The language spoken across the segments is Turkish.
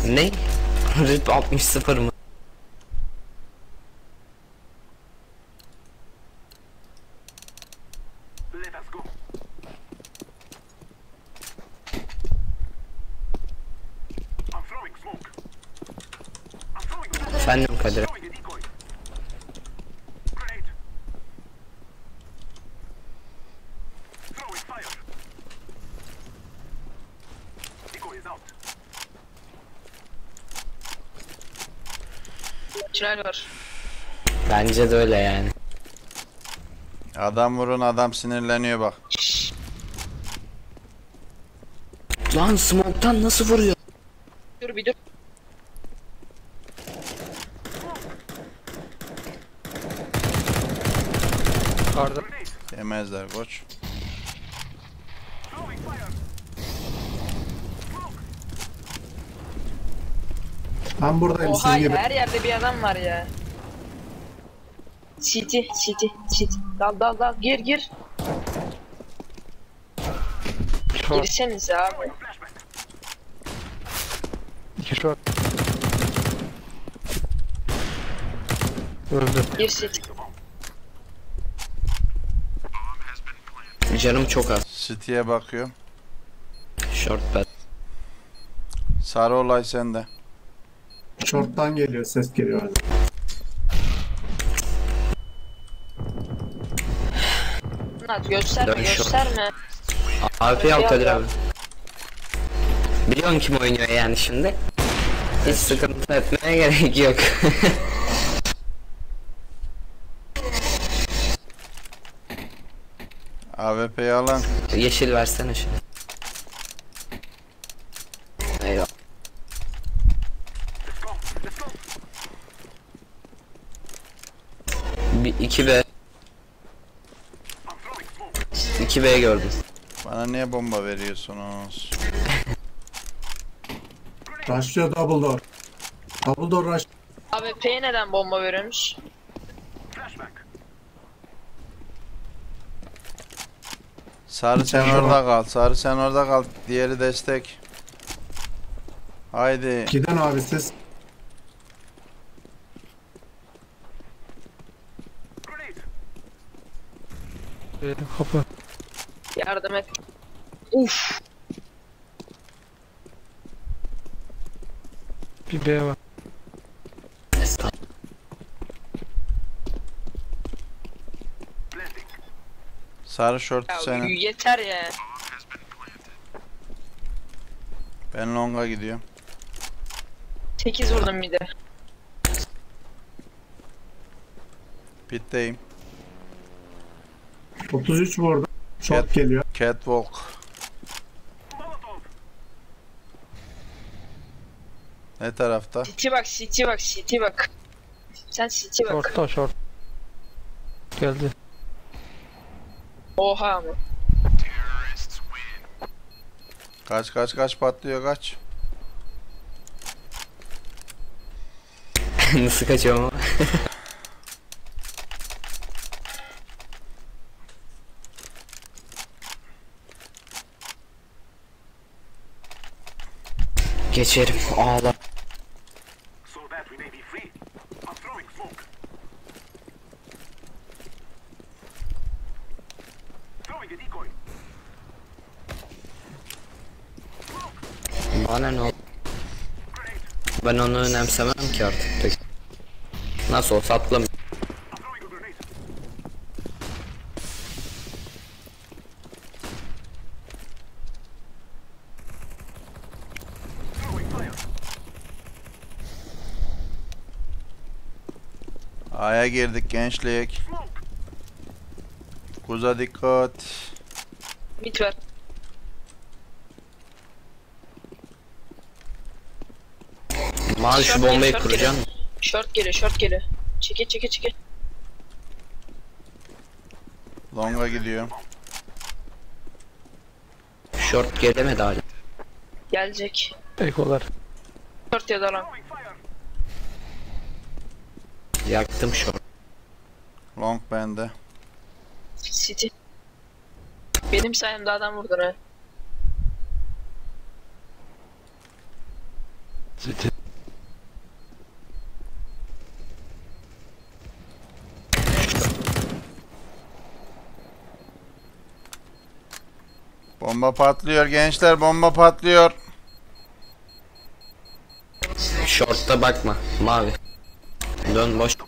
Ne? Rip 60-0 mı? Efendim Kadir. Tünel var. Bence de öyle yani. Adam vurun, adam sinirleniyor bak. Lan smoke'tan nasıl vuruyor? Dur bir dur. Yukarıda. Yemezler koç. Ben buradayım Oha senin ya, gibi. her yerde bir adam var ya. City. Dal gir. Short. Girsenize abi. 2 short. Öldü. Gir City. Canım çok az. City'ye bakıyorum. Short bed. Sarı olay sende. Short'tan geliyor, ses geliyor hala. Murat gösterme Dön short. gösterme. AWP al Kadir abi. Biliyorsun kim oynuyor yani şimdi? Hiç sıkıntı etmeye gerek yok. AWP'yi alan. Yeşil versene şimdi. Eyvah. Bir 2B. 2B gördüm. Bana niye bomba veriyorsunuz? Rushlıyor double door. Double door rush. Abi P'ye neden bomba veriyormuş? Sarı sen orada kal. Sarı sen orada kal. Diğeri destek. Haydi. Giden abi siz. Benim kapı. Yardım et. Uf. Bir B var. Sarı şort Ya senin. yeter ya. Ben longa gidiyorum. 8 vurdum bir de. Pitteyim. 33 vurdu. Short Cat- geliyor. Catwalk. Ne tarafta? City bak. Sen City bak. Short'ta short. Geldi. Oha ama. Kaç patlıyor kaç. Nasıl kaçıyorum ama? Geçerim ağla. Bana ne oldu? Ben onu önemsemem ki artık. Peki. Nasıl olsa atlamıyorum. A'ya girdik gençlik. Kuza dikkat. Mid ver. Mavi şu Short bombayı geliyor, short kuracağım. Short geliyor. Çekil. Longa gidiyorum. Short gelemedi hala. Gelecek. Ekolar. Short ya da lan. Yaktım short. Long bende. City. Benim sayemde adam vurdun ha. City. Bomba patlıyor gençler, bomba patlıyor. Short'ta bakma. Mavi. Dön boş.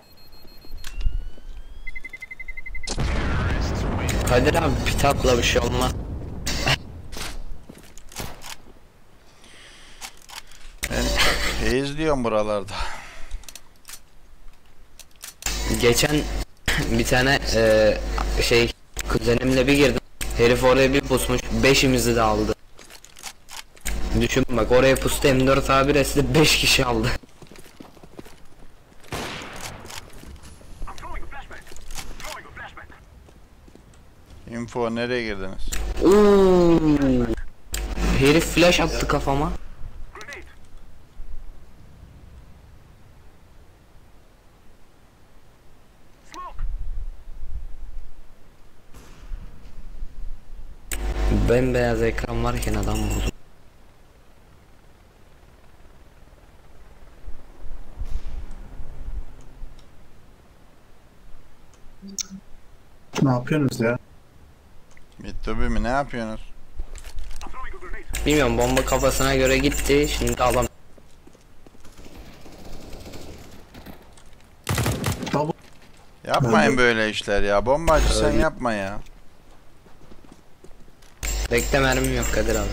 Kadir abi pitapla bir şey olmaz. Ben izliyorum buralarda. Geçen bir tane kuzenimle bir girdim. Herif oraya bir pusmuş. Beşimizi de aldı. Düşün bak, oraya pustu M4 A1S'de 5 kişi aldı. Info, nereye girdiniz? Oo. Herif flash attı kafama. Bembeyaz ekran varken adam vurdu. Ne yapıyorsunuz ya? Mittobi mi, ne yapıyorsunuz? Bilmiyorum, bomba kafasına göre gitti. Şimdi alam. Double. Yapmayın Ben böyle işler ya. Bombacı sen yapma ya. Bekle, mermim yok Kadir abi.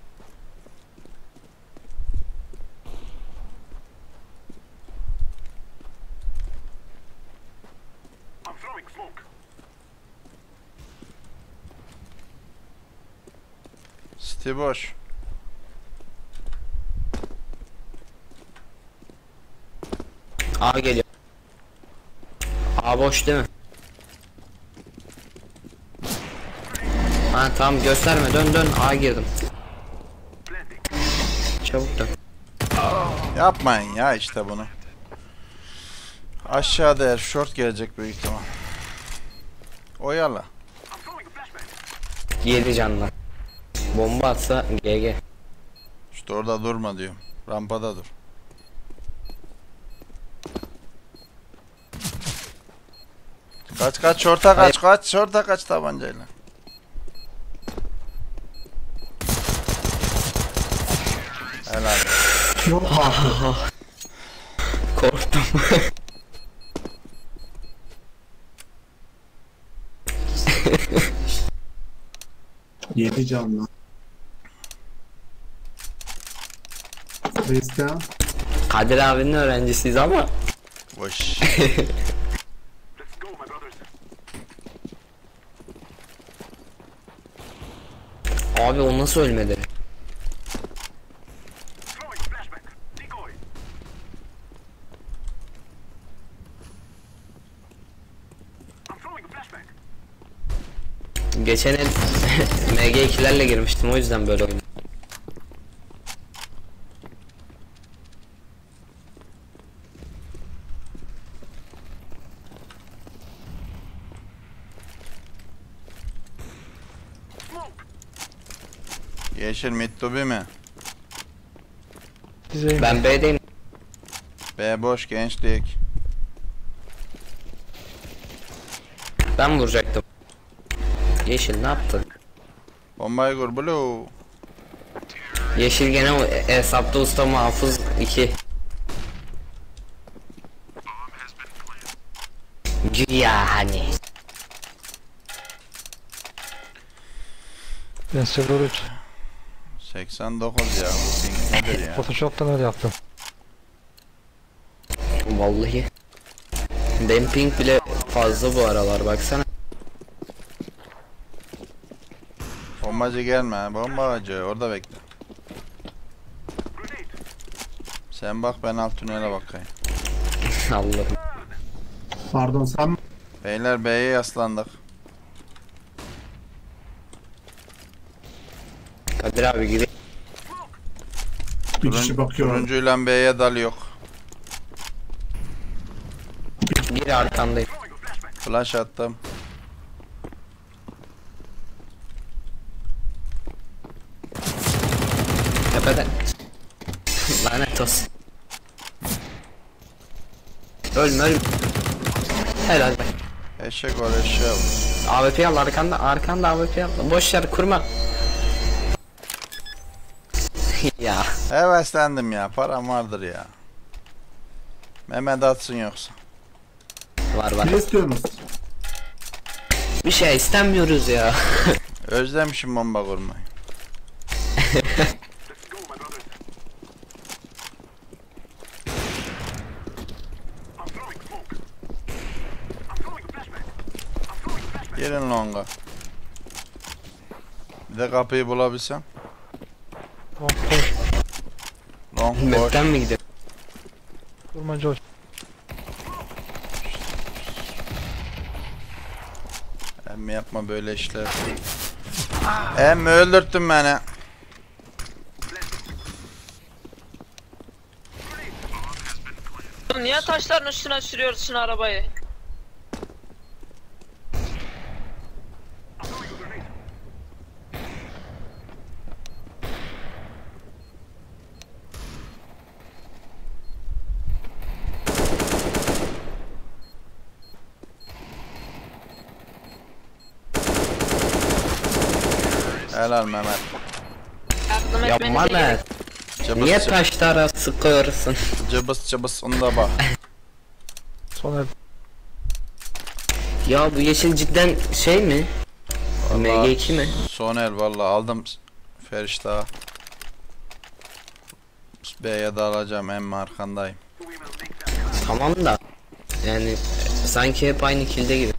City boş. A geliyor. A boş değil mi? Ha tamam, gösterme, dön dön, A girdim. Çabuk dön. Yapmayın ya işte bunu. Aşağıda eğer short gelecek büyük ihtimal. Oyala. 7 canlı. Bomba atsa GG. İşte orada durma diyorum. Rampada dur. Kaç short'a kaç short'a kaç tabancayla. Helal. Yok abi. Korktum. Yedi canlı. Reis'ten Kadir abinin öğrencisiyiz ama. Boş. Abi o nasıl ölmedi? Geçen el MG2'lerle girmiştim, o yüzden böyle oynadım. Yeşil Mittobi mi? Dizeyim. Ben B'deyim. B boş gençlik. Ben vuracaktım. Yeşil ne yaptı? Bombayı kur blue. Yeşil gene o hesapta usta muhafız 2. Güya hani. Ben Silver 3. 89 ya, bu ping nedir ya? Photoshop'tan öyle yaptım. Vallahi. Demping bile fazla bu aralar, baksana. Bombacı gelme, bombacı orada bekle. Sen bak, ben alt tünele bakayım. Allah'ım. pardon sen Beyler B'ye yaslandık. Kadir abi gibi. bir kişi bakıyor. Turuncuyla B'ye dal yok. Bir arkandayım. Flash attım. Tepede. Lanet. Tos. Ölme ölme. Helal be. Eşek ol eşek ol. AWP al arkanda AWP al. Boş yer kurma. Ya. Heveslendim ya, param vardır ya. Mehmet atsın yoksa. Var. Ne istiyorsunuz? Bir şey istemiyoruz ya. Özlemişim bomba kurmayı. Gelin longa. Bir de kapıyı bulabilsem. Tamam koş. Long boş. Map'ten mi gidiyor? Durma Josh. Emmi yapma böyle işler. Emmi öldürttün beni. Niye taşların üstüne sürüyorsun arabayı? Helal Mehmet. Yardım Yapma etmenize lan. gerek. Cıbıs Niye cıbıs, taşlara sıkıyorsun? cıbıs cıbıs onda bak. Son el. Ya bu yeşil cidden şey mi? MG2 mi? Son el valla aldım Feriştah'ı. B'ye de alacağım, emmi arkandayım. Tamam da. Yani sanki hep aynı kilde gibi.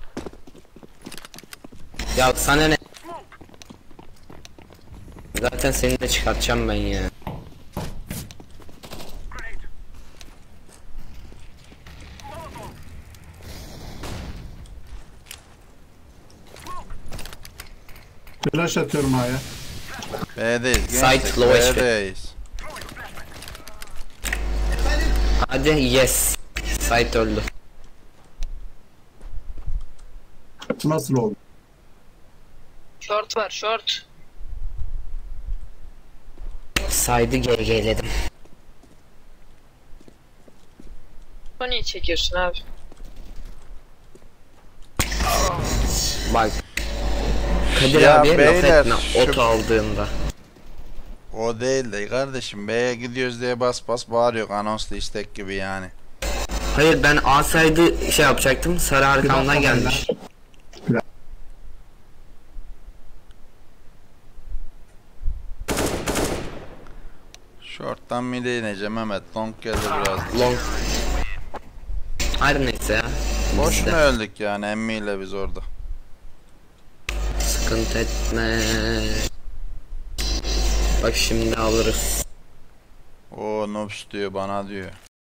Ya sana ne? Zaten seni de çıkartacağım ben ya. Flash atıyorum A'ya. B'deyiz Site gençler, low HP. B'deyiz. Hadi yes. Site öldü. Nasıl oldu? Short var short. Side'ı GG'ledim. Bu niye çekiyorsun abi? Bak. Kadir Ya abiye laf beyler, etme şu- oto aldığında. O değil de kardeşim, B'ye gidiyoruz diye bas bas bağırıyor, anonslu istek gibi yani. Hayır ben A side'ı şey yapacaktım. Sarı arkamdan gelmiş. Short'tan mid'e ineceğim Mehmet, long geldi biraz. Long. Her neyse ya. Boş Biz de mu öldük yani emmiyle biz orada? sıkıntı etme. Bak şimdi alırız. O noobs diyor bana diyor.